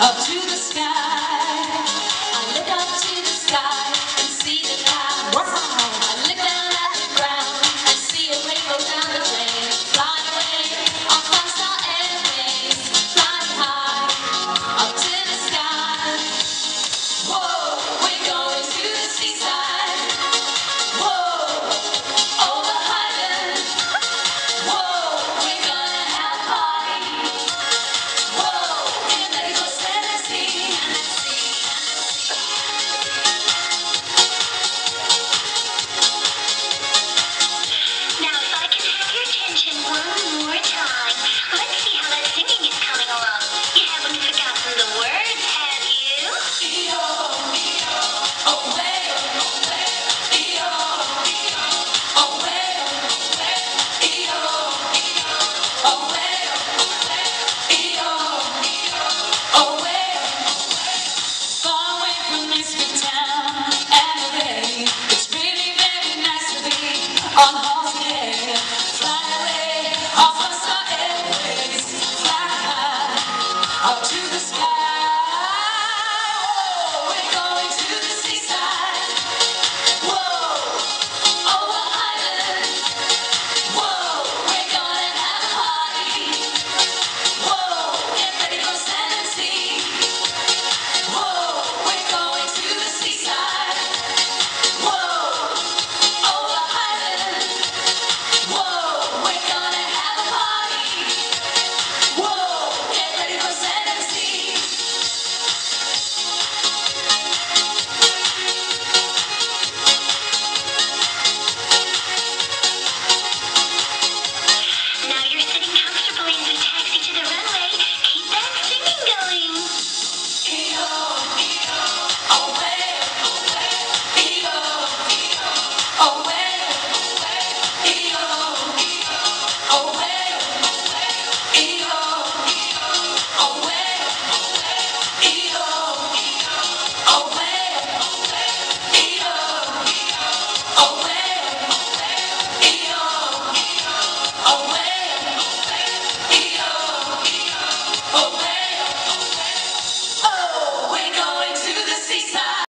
up to the sky. I look up to the sky and see the clouds. Wow. I look down at the ground and see a rainbow down the drain. Fly away on Five-Star Airways, flying high up to the sky. Whoa, we're going to the seaside. Whoa, over Highland. Whoa, we're gonna have a party. Whoa, in Lagos, Tennessee. Now, if I can have your attention one more time, let's see how that singing is coming along. You haven't forgotten the words, have you? E-O, E-O, oh, way, E-O, E-O, oh, way, E-O, E-O, oh, way, E-O, oh, way. Far away from this big town and the rain, it's really very nice to be on holiday. Fly away off Five-Star Airways, fly high up to the sky.